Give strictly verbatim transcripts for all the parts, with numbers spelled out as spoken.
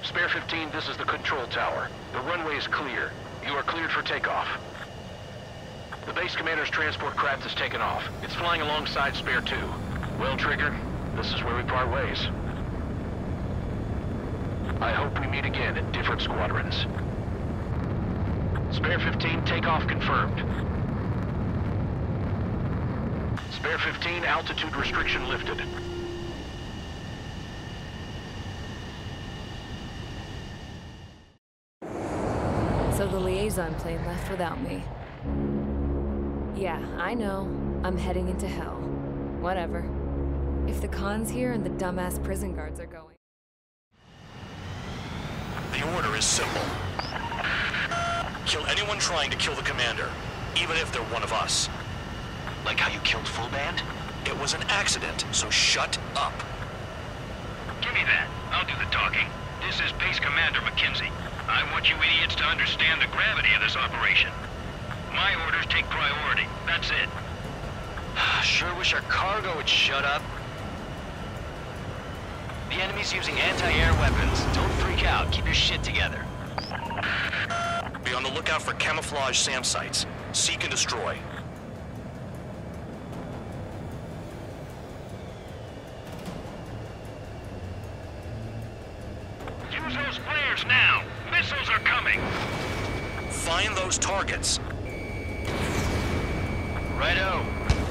Spare fifteen, this is the control tower. The runway is clear. You are cleared for takeoff. The base commander's transport craft has taken off. It's flying alongside Spare two. Well, Trigger, this is where we part ways. I hope we meet again in different squadrons. Spare fifteen, takeoff confirmed. Spare fifteen, altitude restriction lifted. So the liaison plane left without me. Yeah, I know. I'm heading into hell. Whatever. If the Khan's here and the dumbass prison guards are going... The order is simple. Kill anyone trying to kill the commander, even if they're one of us. Like how you killed Full Band? It was an accident, so shut up. Give me that. I'll do the talking. This is Base Commander McKenzie. I want you idiots to understand the gravity of this operation. My orders take priority. That's it. Sure wish our cargo would shut up. The enemy's using anti-air weapons. Don't freak out. Keep your shit together. Be on the lookout for camouflage SAM sites. Seek and destroy. Use those flares now. Missiles are coming. Find those targets. Righto.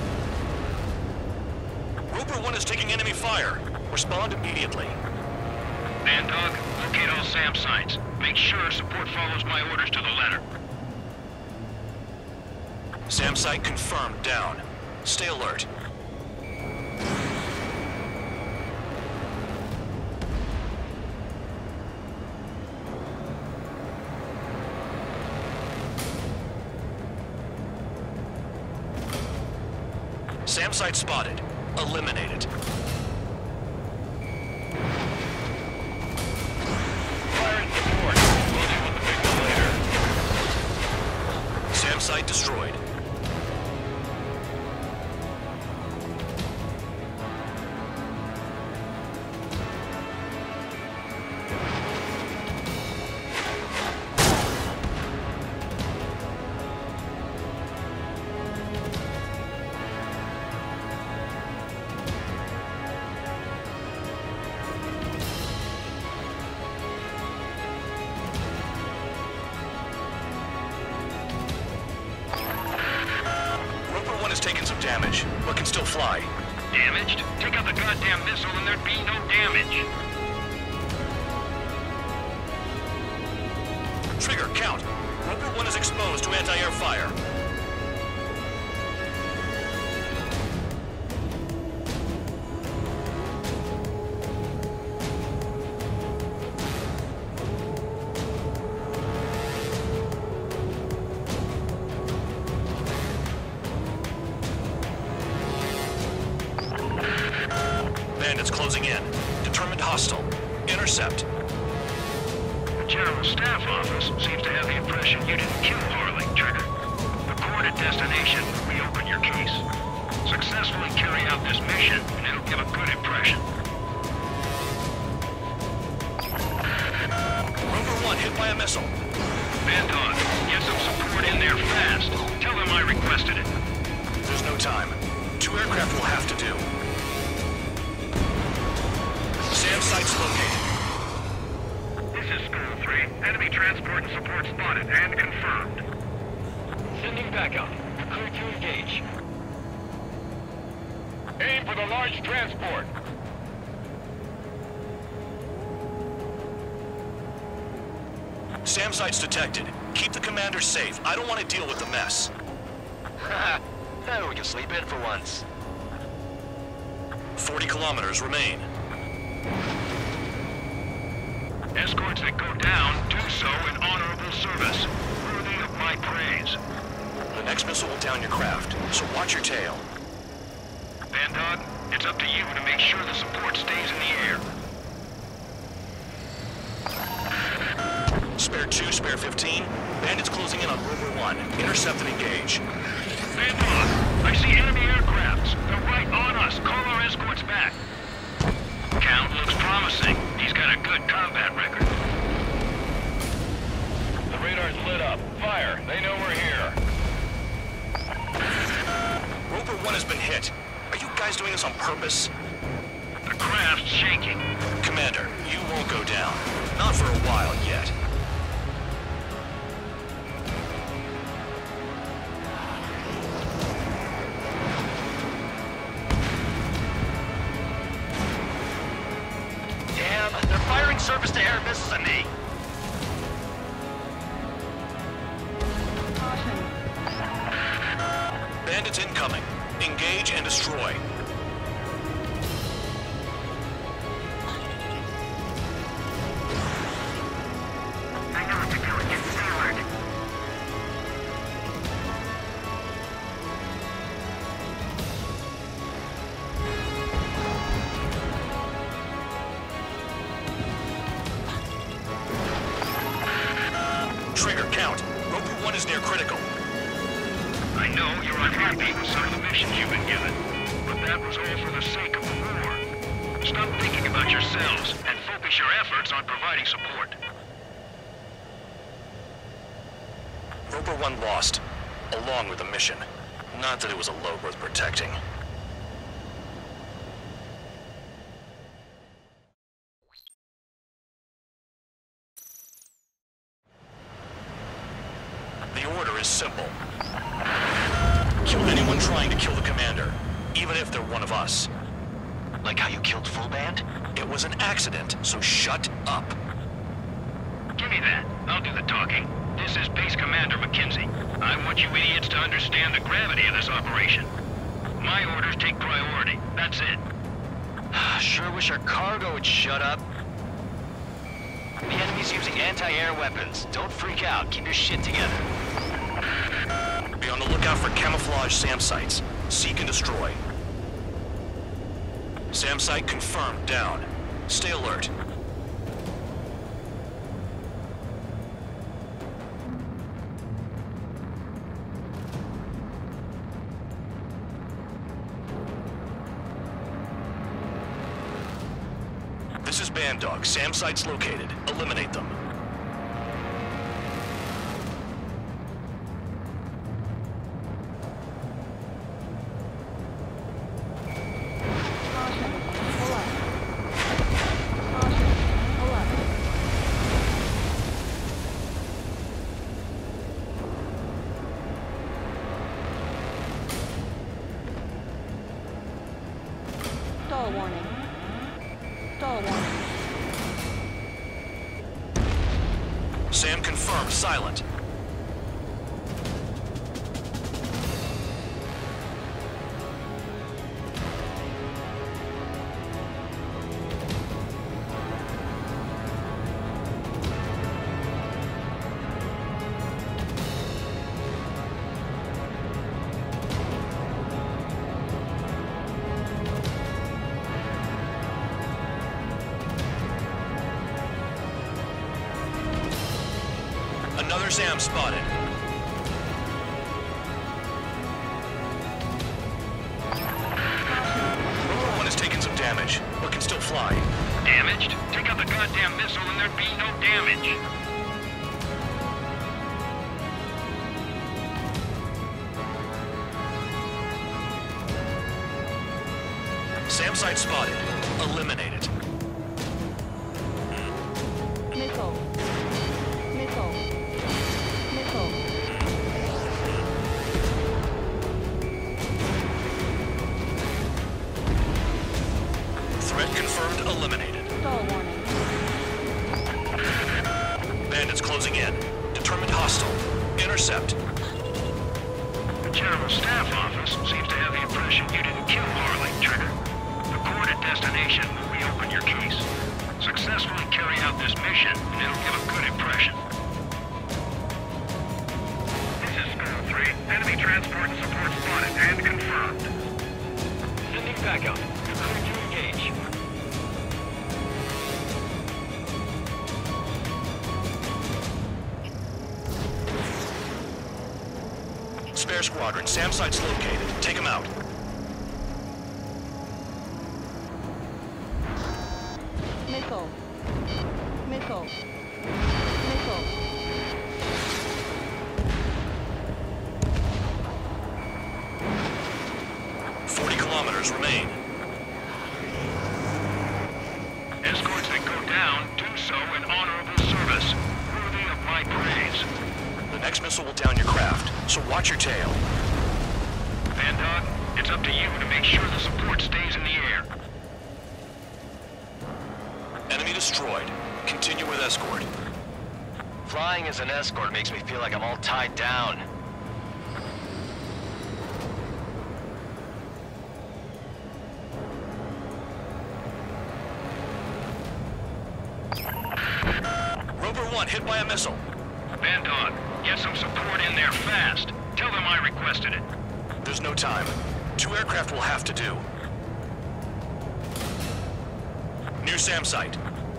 Roper one is taking enemy fire. Respond immediately. Bandog, locate all SAM sites. Make sure support follows my orders to the letter. SAM site confirmed down. Stay alert. SAM site spotted. Eliminate it. Fire and support. We'll deal with the big one later. SAM site destroyed. Has taken some damage, but can still fly. Damaged? Take out the goddamn missile and there'd be no damage. Trigger, count. Roper one is exposed to anti-air fire. Bandits closing in. Determined hostile. Intercept. The General Staff Office seems to have the impression you didn't kill Harley, Trigger. The coordinate destination will reopen your case. Successfully carry out this mission, and it'll give a good impression. Roper one hit by a missile. Bandog, get some support in there fast. Tell them I requested it. There's no time. Two aircraft will have to do. SAM site's located. This is School three. Enemy transport and support spotted and confirmed. Sending backup. Clear to engage. Aim for the large transport. SAM site's detected. Keep the commander safe. I don't want to deal with the mess. Haha. Now we can sleep in for once. Forty kilometers remain. Escorts that go down do so in honorable service, worthy of my praise. The next missile will down your craft, so watch your tail. Bandog, it's up to you to make sure the support stays in the air. Spare two, spare fifteen. Bandits closing in on Rover one. Intercept and engage. Bandog, I see enemy aircrafts. They're right on us. Call our escorts back. Count looks promising. He's got a good combat record. split up. Fire. They know we're here. Roper one has been hit. Are you guys doing this on purpose? The craft's shaking. Commander, you won't go down. Not for a while yet. Damn, they're firing surface-to-air missiles at me. Bandits incoming. Engage and destroy. I know what to do and get forward. Trigger, count. Roper one is near critical. I know you're unhappy with some of the missions you've been given, but that was all for the sake of the war. Stop thinking about yourselves and focus your efforts on providing support. Roper one lost, along with the mission. Not that it was a load worth protecting. The order is simple. Kill anyone trying to kill the commander, even if they're one of us. Like how you killed Full Band? It was an accident, so shut up. Give me that. I'll do the talking. This is Base Commander McKenzie. I want you idiots to understand the gravity of this operation. My orders take priority. That's it. Sure wish our cargo would shut up. The enemy's using anti-air weapons. Don't freak out. Keep your shit together. Be on the lookout for camouflage SAM sites. Seek and destroy. SAM site confirmed down. Stay alert. This is Band Dog. SAM site's located. Eliminate them. Stall warning. Stall warning. SAM confirmed. Silent. Another SAM spotted. Roper one has taken some damage, but can still fly. Damaged? Take out the goddamn missile and there'd be no damage. SAM site spotted. Eliminate it. Missile. Missile. Missile. Threat confirmed. Eliminated. Stall warning. Bandits closing in. Determined hostile. Intercept. The General Staff Office seems to have the impression you didn't kill Harley, Trigger. The court at destination will reopen your case. Successfully carry out this mission, and it'll give a good impression. This is School three. Enemy transport and support spotted and confirmed. Sending backup. Clear to engage. Spare squadron. SAM site's located. Take him out. Missile. Missile. Missile. Hostiles remain. Escorts that go down do so in honorable service, worthy of my praise. The next missile will down your craft, so watch your tail. Vandog, it's up to you to make sure the support stays in the air. Enemy destroyed. Continue with escort. Flying as an escort makes me feel like I'm all tied down. Rover one hit by a missile. Vandog, get some support in there fast. Tell them I requested it. There's no time. Two aircraft will have to do. New SAM site.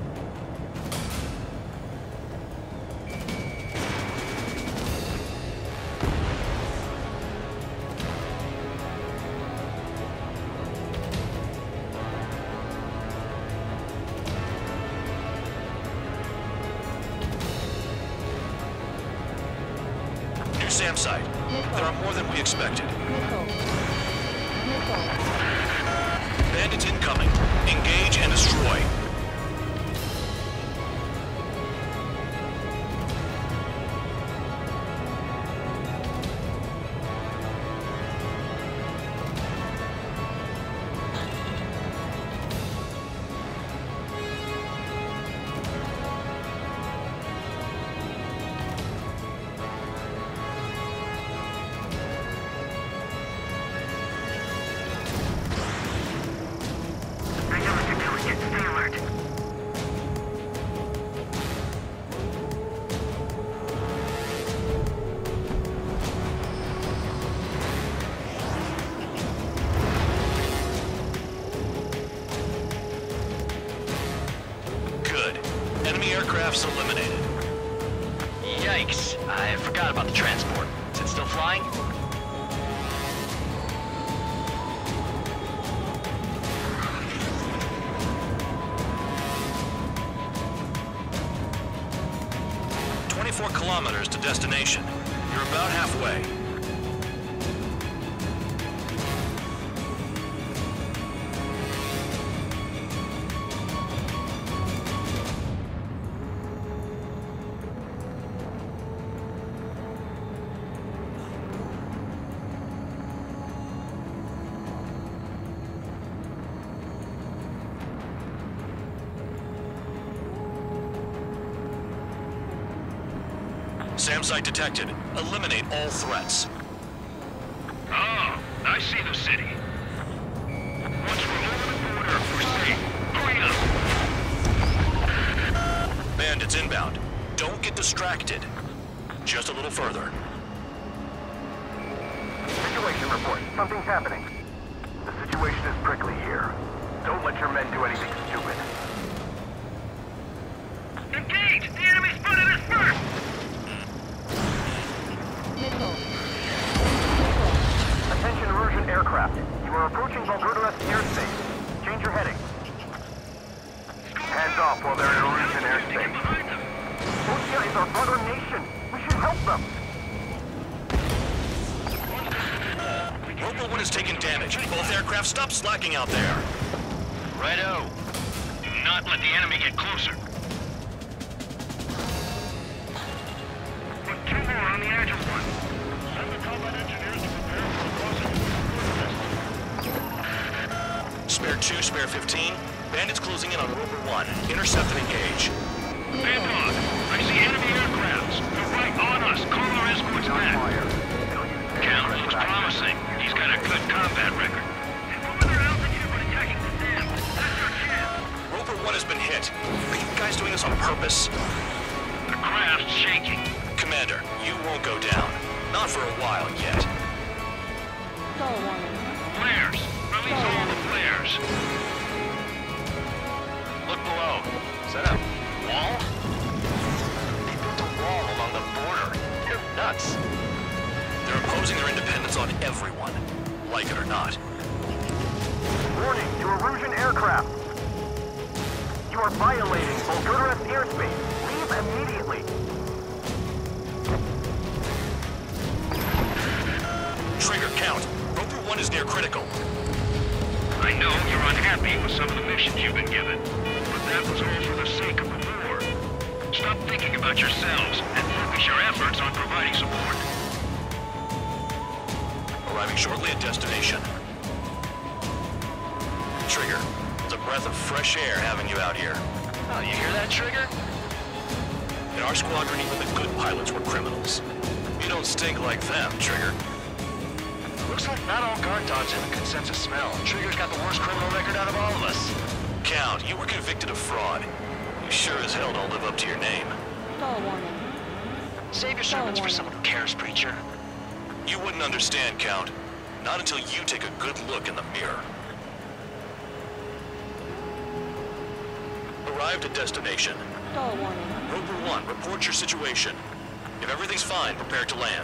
New SAM site. There are more than we expected. Missile. Missile. Bandits incoming. Engage and destroy. Enemy aircrafts eliminated. Yikes. I forgot about the transport. Is it still flying? twenty-four kilometers to destination. You're about halfway. SAM site detected. Eliminate all threats. Oh, I see the city. Once we're over the border, we're safe. Hurry up! Bandits inbound. Don't get distracted. Just a little further. Situation report. Something's happening. The situation is prickly here. Don't let your men do anything stupid. Engage! The enemy spotted us first! Missile. Attention Erusian aircraft. You are approaching Volgurdarest airspace. Change your heading. Hands off while they're in Erusian airspace. Rusia is our brother nation. We should help them. Rover one has taken damage. Both aircraft stop slacking out there. Righto. Do not let the enemy get closer. Put two more on the Agile one. Send the combat engineers to prepare for the crossing. Spare two, spare fifteen. Bandits closing in on Rover one. Intercept and engage. Vandog, I see enemy aircrafts. They're right on us. Call our escorts back. Count looks promising. He's got a good combat record. Rover one has been hit. Are you guys doing this on purpose? The craft's shaking. Commander, you won't go down. Not for a while yet. Stall warning. Flares! Release all the flares! Look below. Is that a wall? They built a wall along the border. You're nuts. They're imposing their independence on everyone, like it or not. Warning to Erusian aircraft. You are violating Volgurdarest airspace. Leave immediately. Trigger, count. Rover one is near critical. I know you're unhappy with some of the missions you've been given, but that was all for the sake of the war. Stop thinking about yourselves and focus your efforts on providing support. Arriving shortly at destination. Trigger, it's a breath of fresh air having you out here. Oh, you hear that, Trigger? In our squadron, even the good pilots were criminals. You don't stink like them, Trigger. Looks like not all guard dogs have a consensus smell. Trigger's got the worst criminal record out of all of us. Count, you were convicted of fraud. You sure as hell don't live up to your name. Stall warning. Save your sermons for someone who cares, preacher. You wouldn't understand, Count. Not until you take a good look in the mirror. Arrived at destination. Stall warning. Roper one, report your situation. If everything's fine, prepare to land.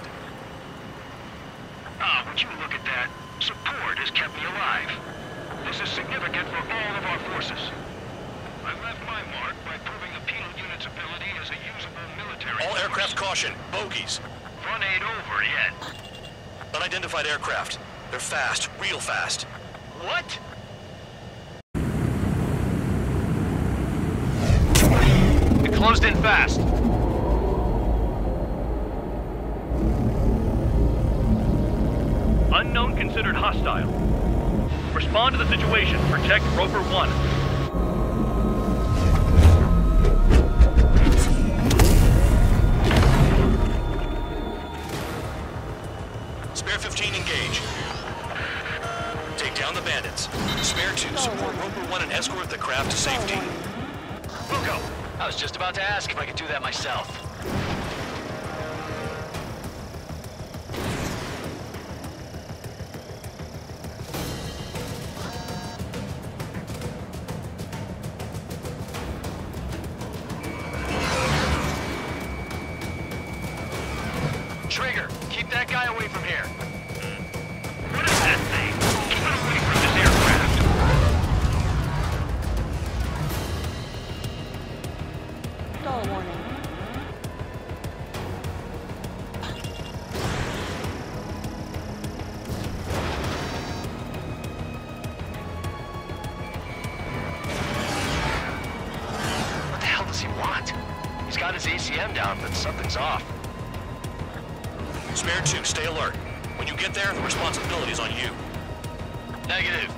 Ah, would you look at that? Support has kept me alive. This is significant for all of our forces. I left my mark by proving the penal unit's ability as a usable military All force. aircraft caution, bogies. Run ain't over yet. Unidentified aircraft. They're fast, real fast. What? It closed in fast. Unknown considered hostile. Respond to the situation. Protect Roper one. Spare fifteen engage. Take down the bandits. Spare two, support Roper one and escort the craft to safety. Ruko, I was just about to ask if I could do that myself. Trigger, keep that guy away from here. What is that thing? Keep it away from this aircraft. Stall warning. What the hell does he want? He's got his A C M down, but something's off. Spare two, stay alert. When you get there, the responsibility is on you. Negative.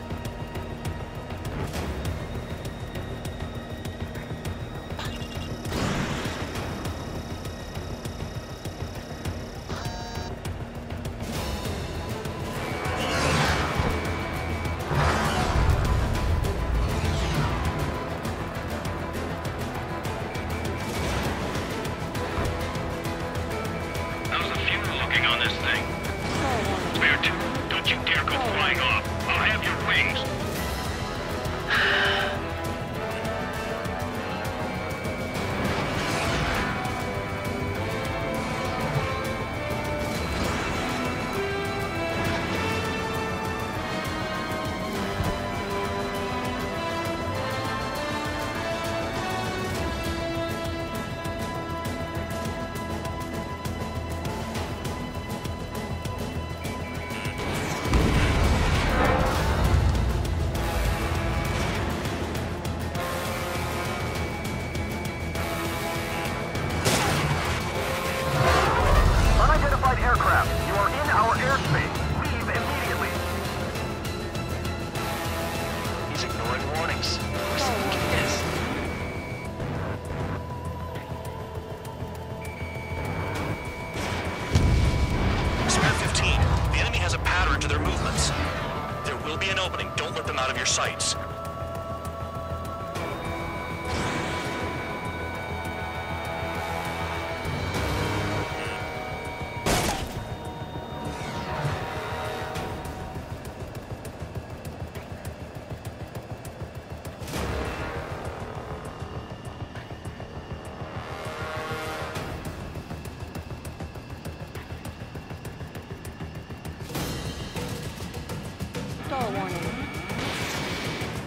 How's the fuel looking on this thing? Stall warning. Spare two, don't you dare go flying off. I'll have your wings. Unidentified aircraft, you are in our airspace. Leave immediately. He's ignoring warnings. Where's he think he is? Spare fifteen, the enemy has a pattern to their movements. There will be an opening, don't let them out of your sights. Stall warning.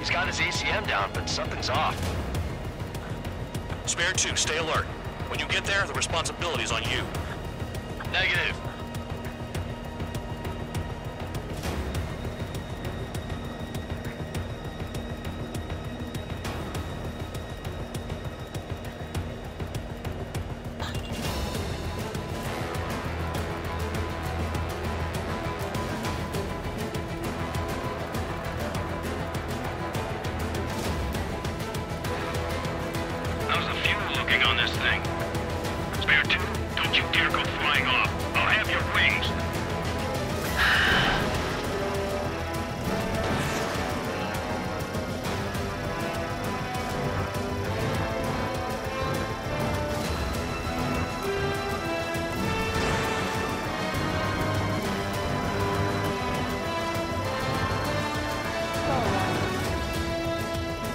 He's got his A C M down, but something's off. Spare two, stay alert. When you get there, the responsibility's on you. Negative. How's the fuel looking on this thing? Spare two, don't you dare go flying off. I'll have your wings. Stall warning.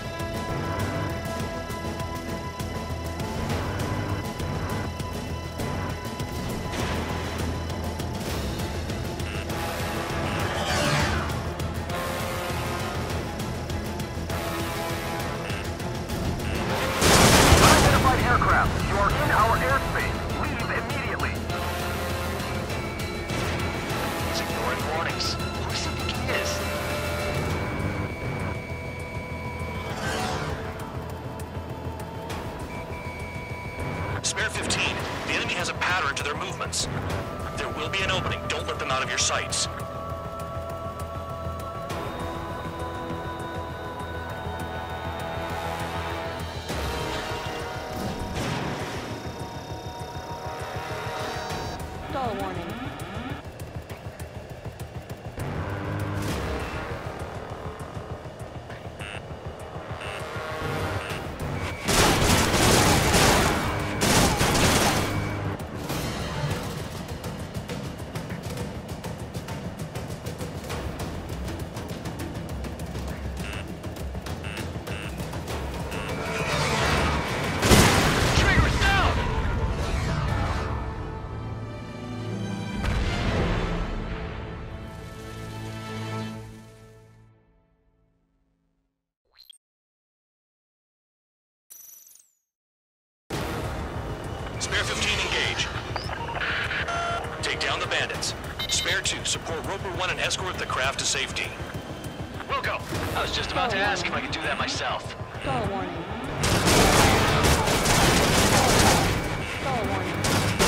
Unidentified aircraft. You are in our airspace. Leave immediately. He's ignoring warnings. Who does he think he is? Spare fifteen, the enemy has a pattern to their movements. There will be an opening. Don't let them out of your sights. Stall warning. Trigger's down! Spare fifteen, engage. Take down the bandits. Spare two, support Roper one and escort the craft to safety. Wilco, I was just about to ask if I could do that myself. Stall warning. Stall warning.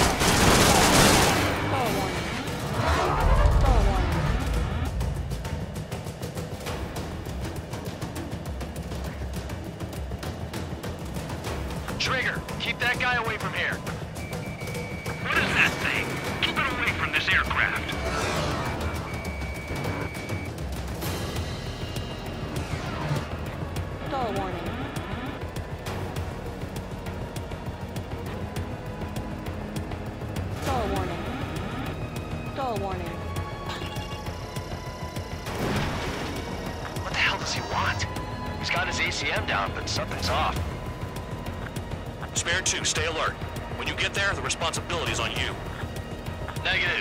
Stall warning. Stall warning. Trigger, keep that guy away from here. What is that thing? Keep it away from this aircraft. Stall warning. Stall warning. Stall warning. What the hell does he want? He's got his A C M down, but something's off. Spare two, stay alert. When you get there, the responsibility's on you. Negative.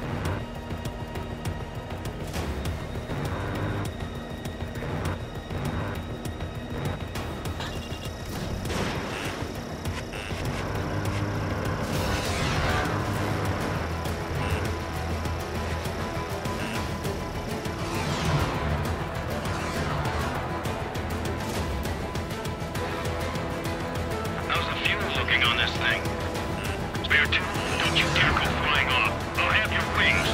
How's the fuel looking on this thing? Spare two, don't you dare go flying off. I'll have your wings.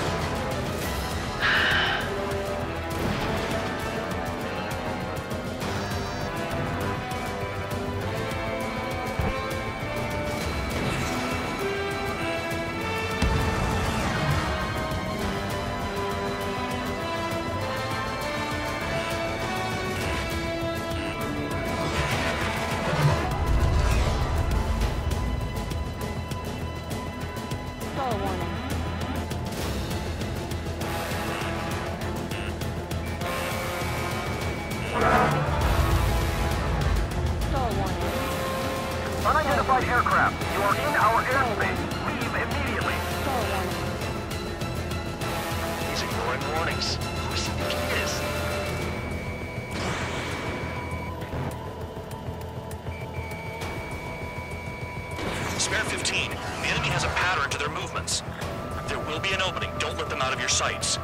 Stall warning. Stall warning. Unidentified aircraft. You are in our airspace. Leave immediately. Stall warning. He's ignoring warnings. Who does he think he is? will be an opening. Don't let them out of your sights.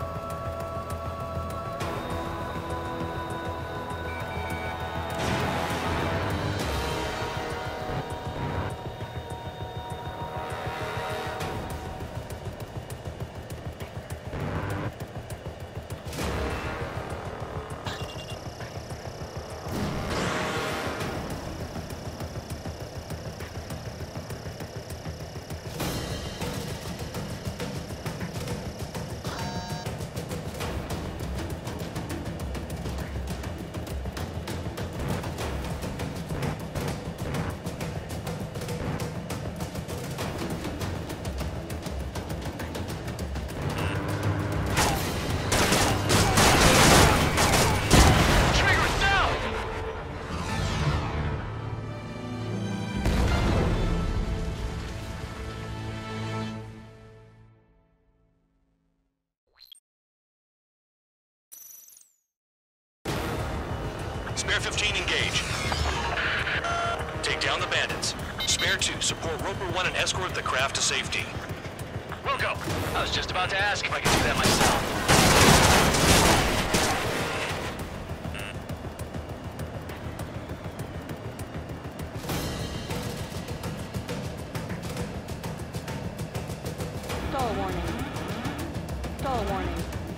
Spare fifteen, engage. Take down the bandits. Spare two, support Roper one and escort the craft to safety. We'll go. I was just about to ask if I could do that myself. Stall warning. Stall warning.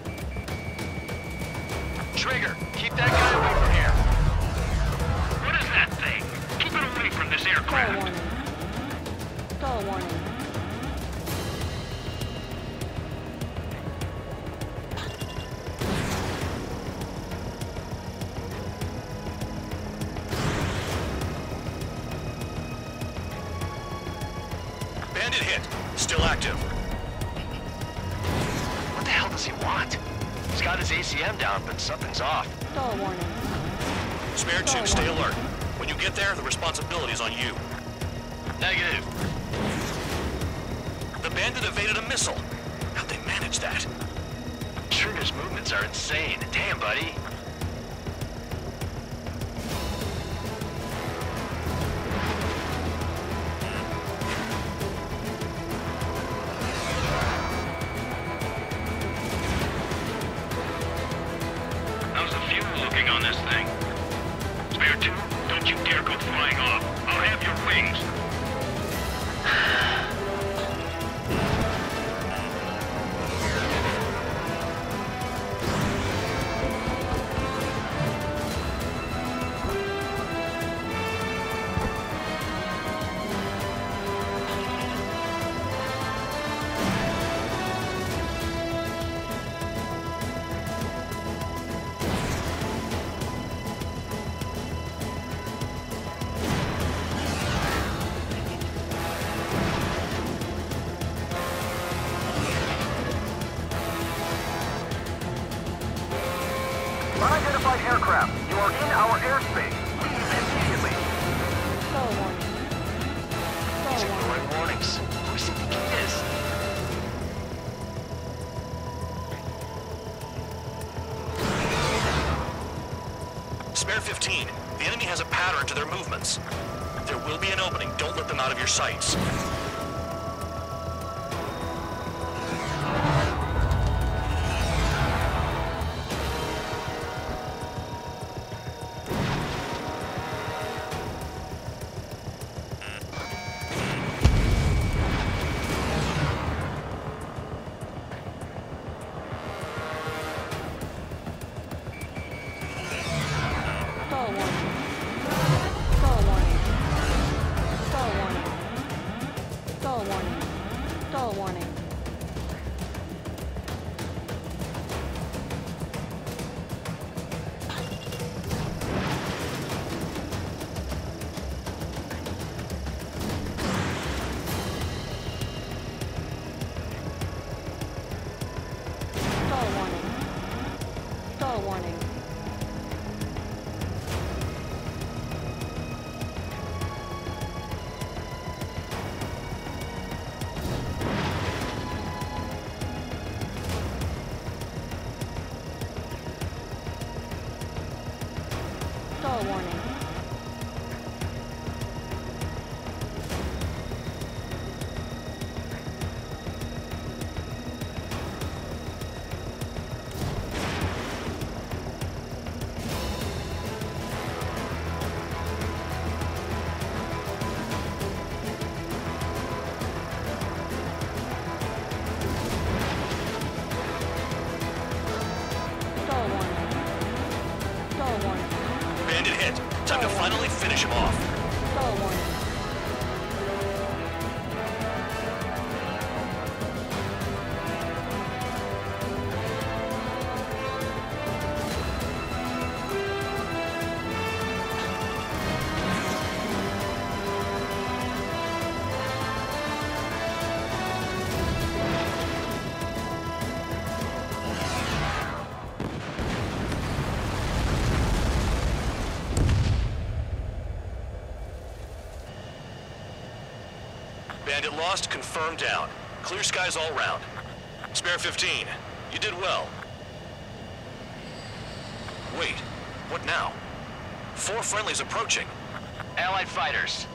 Trigger, keep that guy away from here. What is that thing? Keep it away from this Stall aircraft. warning. Stall warning. Bandit hit. Still active. What the hell does he want? He's got his A C M down, but something's off. Stall warning. Spare two, stay alert. When you get there, the responsibility is on you. Negative. The bandit evaded a missile. How'd they manage that? Trigger's movements are insane. Damn, buddy. How's the fuel looking on this thing? Spare two, don't you dare go flying off. I'll have your wings. Unidentified aircraft. You are in our airspace. Leave immediately. Stall warning. He's Stall warning. ignoring warnings. Who's he think he is? Spare fifteen. The enemy has a pattern to their movements. There will be an opening. Don't let them out of your sights. Stall warning. Stall warning. Stall warning. Stall warning. Stall warning. Stall warning. Stall warning. finish him off. Stall warning. Bandit lost, confirmed down. Clear skies all round. Spare fifteen, you did well. Wait, what now? Four friendlies approaching. Allied fighters.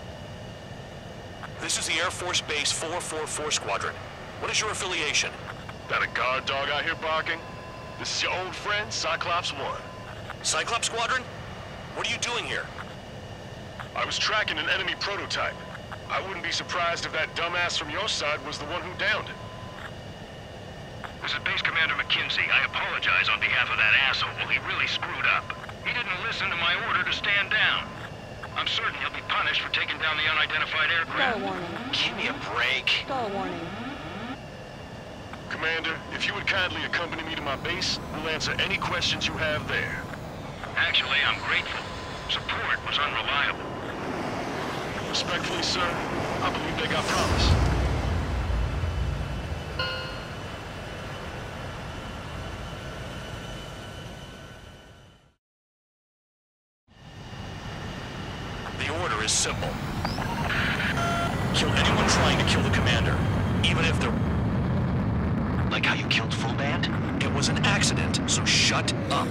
This is the Air Force Base four four four Squadron. What is your affiliation? Got a guard dog out here barking? This is your old friend, Cyclops one. Cyclops Squadron? What are you doing here? I was tracking an enemy prototype. I wouldn't be surprised if that dumbass from your side was the one who downed it. This is Base Commander McKenzie. I apologize on behalf of that asshole. He really screwed up. He didn't listen to my order to stand down. I'm certain he'll be punished for taking down the unidentified aircraft. Stall warning. Give me a break. Stall warning. Commander, if you would kindly accompany me to my base, we'll answer any questions you have there. Actually, I'm grateful. Support was unreliable. Respectfully, sir, I believe they got promise. The order is simple. Kill anyone trying to kill the commander, even if they're... Like how you killed Full Band? It was an accident, so shut up.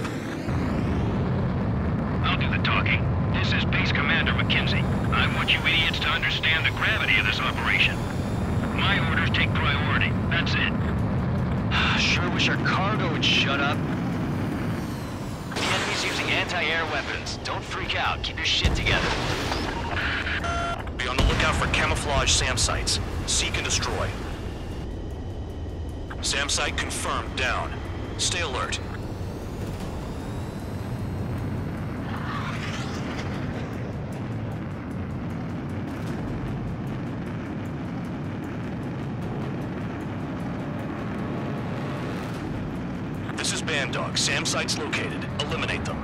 I'll do the talking. This is Base Commander McKenzie. I want you idiots to understand the gravity of this operation. My orders take priority. That's it. Sure wish our cargo would shut up. The enemy's using anti-air weapons. Don't freak out. Keep your shit together. Be on the lookout for camouflage SAM sites. Seek and destroy. SAM site confirmed. Down. Stay alert. This is Band Dog. SAM site's located. Eliminate them.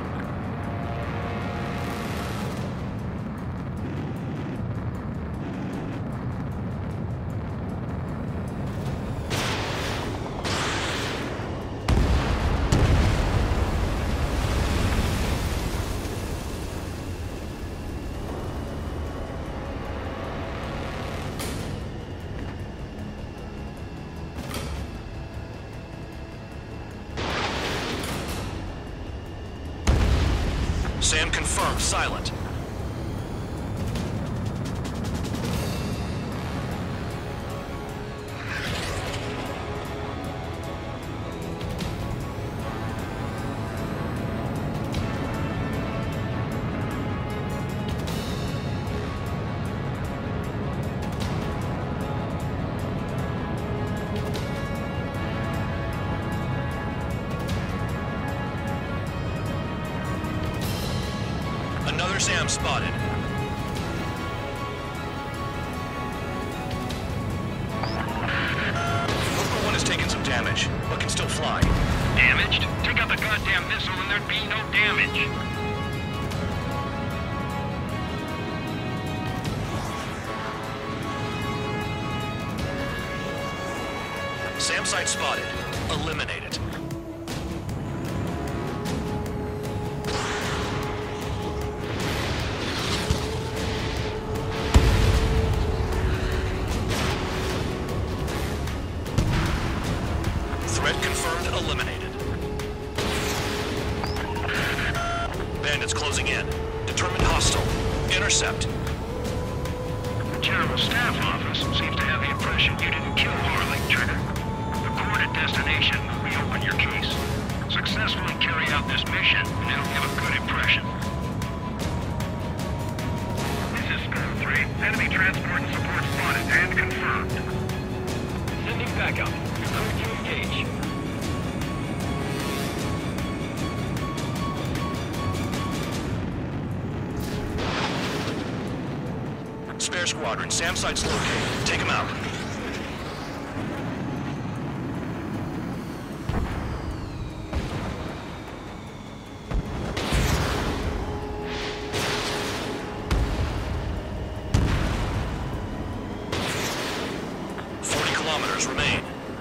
SAM confirmed. Silent. Another SAM spotted. Roper one has taken some damage, but can still fly. Damaged? Take out the goddamn missile and there'd be no damage. SAM site spotted. Eliminate it. Threat confirmed. Eliminated. Bandits closing in. Determined hostile. Intercept. The General Staff Office seems to have the impression you didn't kill Harley, Trigger. The coordinate destination will reopen your case. Successfully carry out this mission, and it'll give a good impression. This is Skull three. Enemy transport and support spotted and confirmed. Sending backup. Ready to engage. squadron. SAM site's located. Take him out. Forty kilometers remain.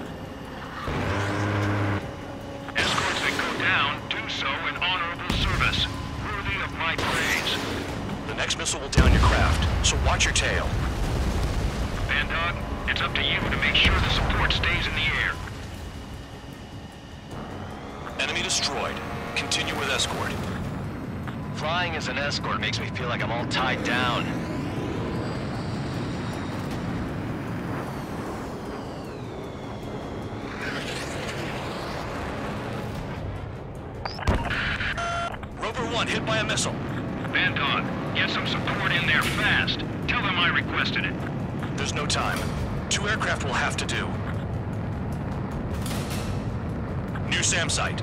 Escorts that go down do so in honorable service, worthy of my praise. The next missile will down your craft, so watch your tail. Bandog, it's up to you to make sure the support stays in the air. Enemy destroyed. Continue with escort. Flying as an escort makes me feel like I'm all tied down. Rover one hit by a missile. Bandog, get some support in there fast. Tell them I requested it. There's no time. Two aircraft will have to do. New SAM site.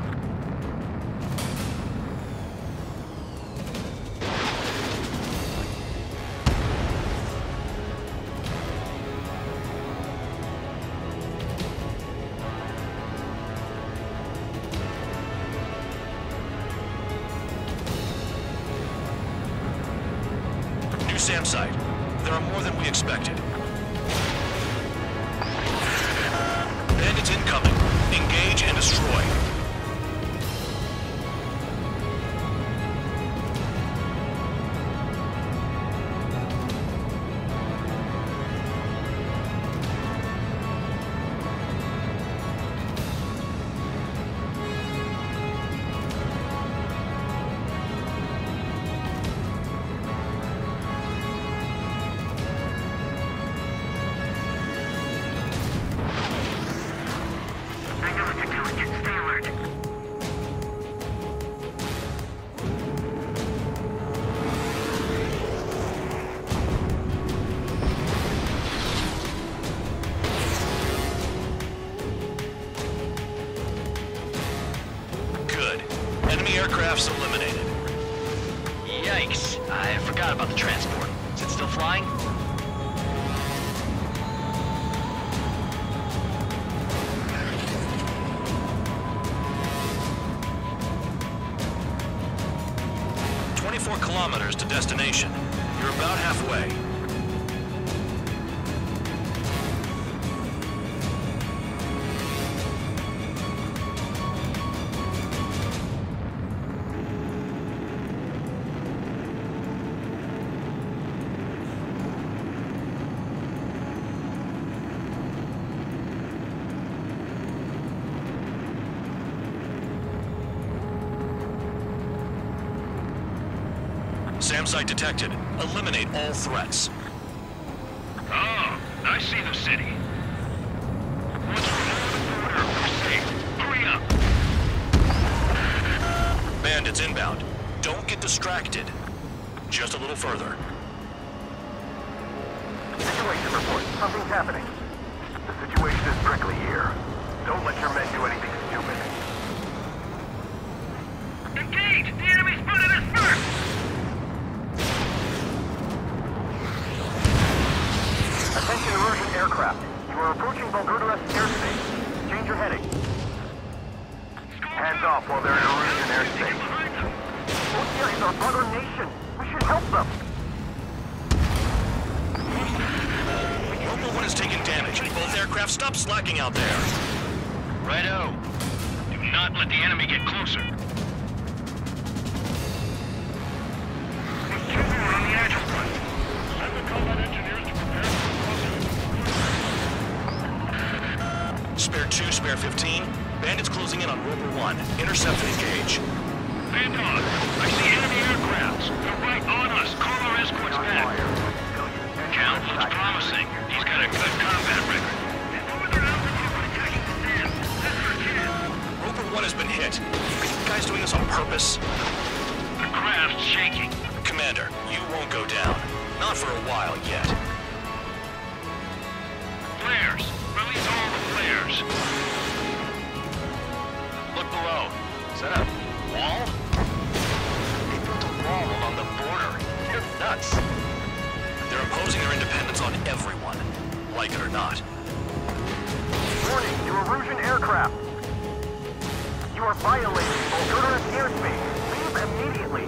New SAM site. There are more than we expected. Bandits incoming. Engage and destroy. Enemy aircraft's eliminated. Yikes. I forgot about the transport. Is it still flying? Twenty-four kilometers to destination. You're about halfway. SAM site detected. Eliminate all threats. Oh, I see the city. Once we're over the border, we're safe. Hurry up! Bandits inbound. Don't get distracted. Just a little further. Situation report. Something's happening. The situation is prickly here. Don't let your men do anything stupid. Engage! The enemy spotted us first! Attention Erusian aircraft. You are approaching Volgurderus airspace. Change your heading. Hands off while they're in Erusian airspace. Ostia is our brother nation. We should help them. Rover one has taken damage. Both aircraft, stop slacking out there. Righto. Do not let the enemy get closer. There's two more on the Agile front. Send the combat engineers to prepare for Spare two, spare fifteen. Bandits closing in on Rover one. Intercept and engage. Bandog, I see enemy aircrafts. They're right on us. Call our escorts back. Count looks promising. He's got a good combat record. Rover one has been hit. Are you guys doing this on purpose? The craft's shaking. Commander, you won't go down. Not for a while yet. Flares. Release all the flares. Look below. Is that a wall? They built a wall along the border. They're nuts. They're imposing their independence aircraft. You are violating Volturna's airspace. Leave immediately.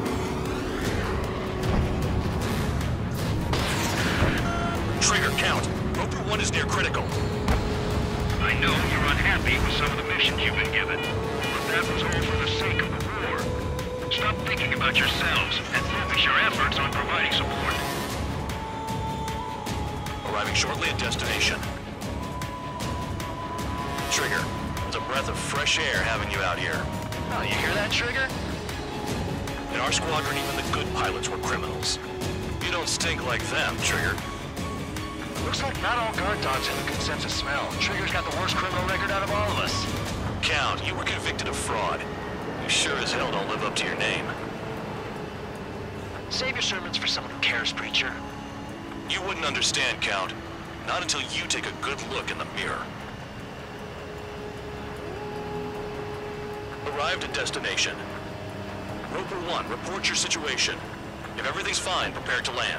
Trigger, count. Roper one is near critical. I know you're unhappy with some of the missions you've been given, but that was all for the sake of the war. Stop thinking about yourselves and focus your efforts on providing support. Arriving shortly at destination. Trigger, it's a breath of fresh air having you out here. Oh, you hear that, Trigger? In our squadron, even the good pilots were criminals. You don't stink like them, Trigger. Looks like not all guard dogs have a good sense of smell. Trigger's got the worst criminal record out of all of us. Count, you were convicted of fraud. You sure as hell don't live up to your name. Save your sermons for someone who cares, preacher. You wouldn't understand, Count. Not until you take a good look in the mirror. Arrived at destination. Roper one, report your situation. If everything's fine, prepare to land.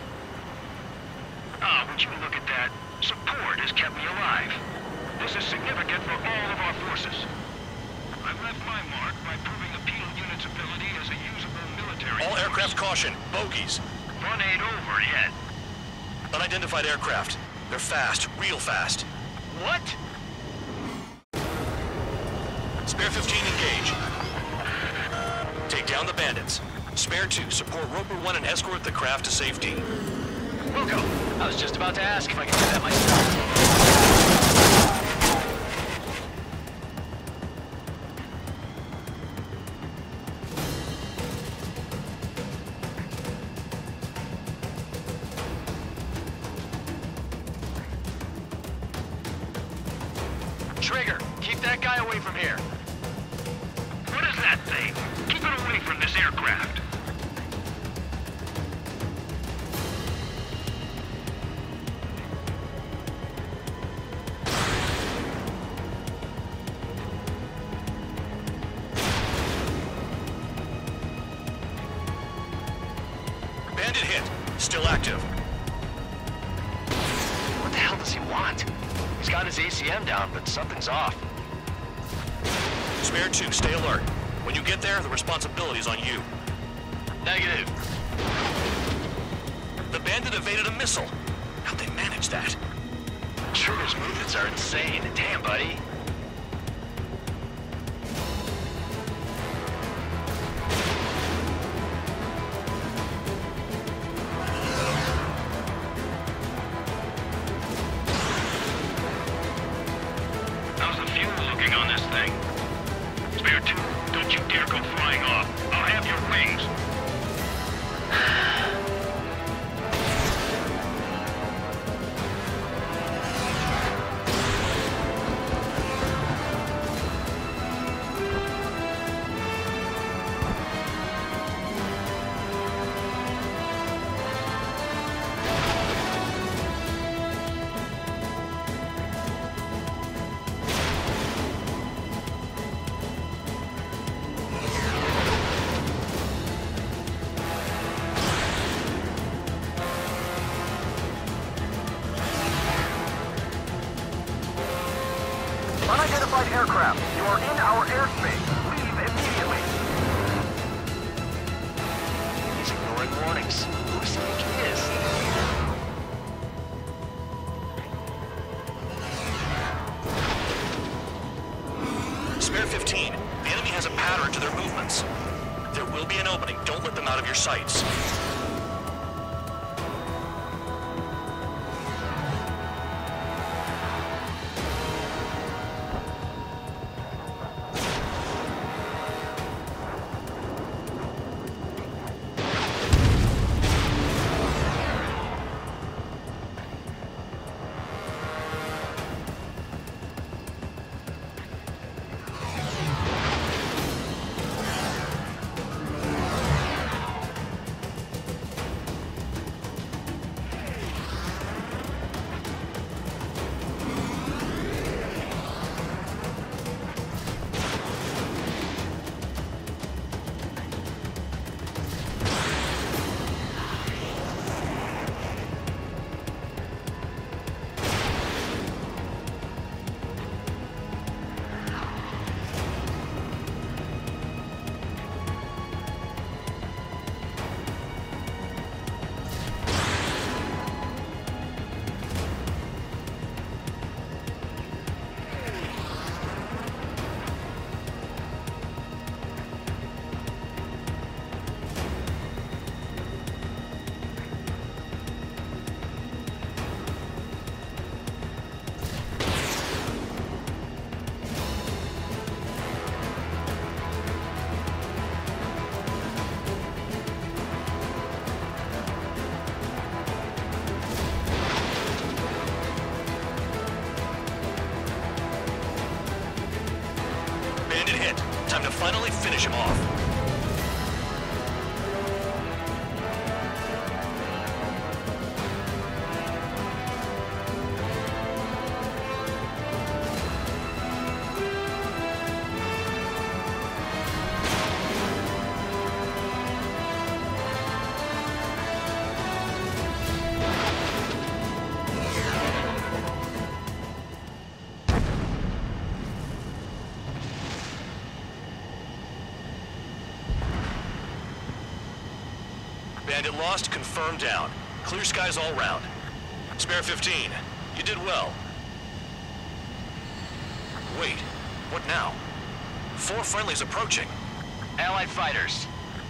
Ah, would you look at that? Support has kept me alive. This is significant for all of our forces. I've left my mark by proving the Peel unit's ability as a usable military All force. aircraft caution, bogies. Fun ain't over yet. Unidentified aircraft. They're fast, real fast. What? Spare fifteen, engage. Take down the bandits. Spare two, support Roper one and escort the craft to safety. Wilco, I was just about to ask if I could do that myself. Trigger, keep that guy away from here. What is that thing? Keep it away from this aircraft. Bandit hit. Still active. What the hell does he want? He's got his A C M down, but something's off. Spare two, stay alert. When you get there, the responsibility's on you. Negative. The bandit evaded a missile. How'd they manage that? Trigger's movements are insane. Damn, buddy. How's the fuel looking on this thing? Spare two, don't you dare go flying off. I'll have your wings. Unidentified aircraft, you are in our airspace. Leave immediately. He's ignoring warnings. Who does he think he is? Spare fifteen. The enemy has a pattern to their movements. There will be an opening. Don't let them out of your sights. finally finish him off. Bandit lost, confirmed down. Clear skies all round. Spare fifteen, you did well. Wait, what now? Four friendlies approaching. Allied fighters.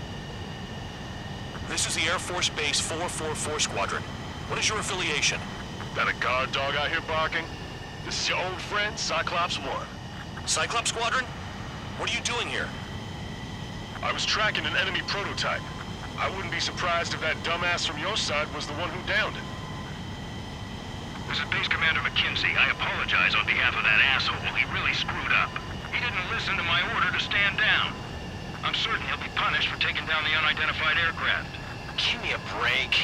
This is the Air Force Base four four four Squadron. What is your affiliation? Got a guard dog out here barking? This is your old friend, Cyclops One. Cyclops Squadron? What are you doing here? I was tracking an enemy prototype. I wouldn't be surprised if that dumbass from your side was the one who downed it. This is Base Commander McKenzie. I apologize on behalf of that asshole. He really screwed up. He didn't listen to my order to stand down. I'm certain he'll be punished for taking down the unidentified aircraft. Give me a break.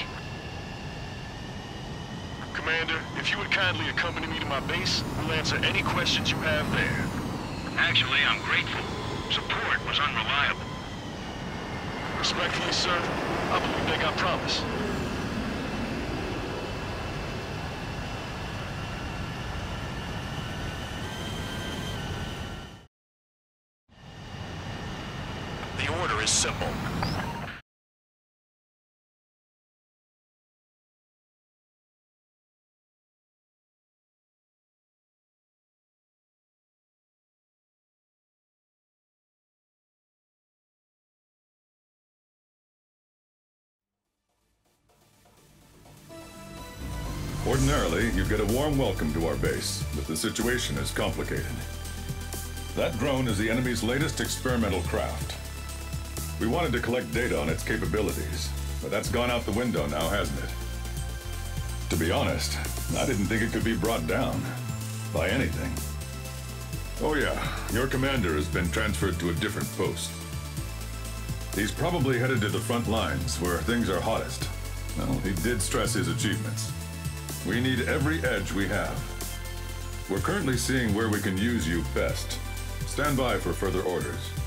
Commander, if you would kindly accompany me to my base, we'll answer any questions you have there. Actually, I'm grateful. Support was unreliable. Respectfully, sir, I believe they got promise. The order is simple. Ordinarily, you'd get a warm welcome to our base, but the situation is complicated. That drone is the enemy's latest experimental craft. We wanted to collect data on its capabilities, but that's gone out the window now, hasn't it? To be honest, I didn't think it could be brought down by anything. Oh yeah, your commander has been transferred to a different post. He's probably headed to the front lines, where things are hottest. Well, he did stress his achievements. We need every edge we have. We're currently seeing where we can use you best. Stand by for further orders.